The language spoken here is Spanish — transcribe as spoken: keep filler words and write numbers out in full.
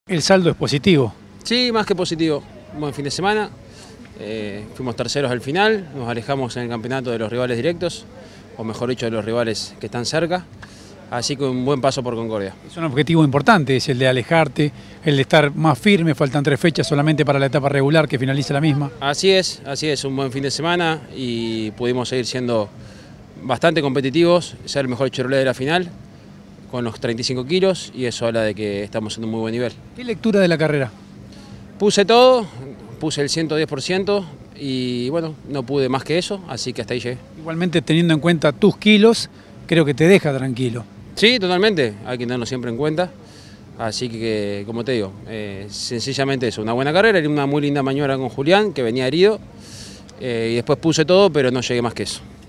El saldo es positivo. Sí, más que positivo. Un buen fin de semana. Eh, fuimos terceros al final, nos alejamos en el campeonato de los rivales directos, o mejor dicho, de los rivales que están cerca. Así que un buen paso por Concordia. Es un objetivo importante, es el de alejarte, el de estar más firme. Faltan tres fechas solamente para la etapa regular que finalice la misma. Así es, así es, un buen fin de semana y pudimos seguir siendo bastante competitivos, ser el mejor Chevrolet de la final, con los treinta y cinco kilos, y eso habla de que estamos en un muy buen nivel. ¿Qué lectura de la carrera? Puse todo, puse el ciento diez por ciento y bueno, no pude más que eso, así que hasta ahí llegué. Igualmente, teniendo en cuenta tus kilos, creo que te deja tranquilo. Sí, totalmente, hay que tenerlo siempre en cuenta, así que, como te digo, eh, sencillamente eso, una buena carrera, una muy linda maniobra con Julián, que venía herido, eh, y después puse todo, pero no llegué más que eso.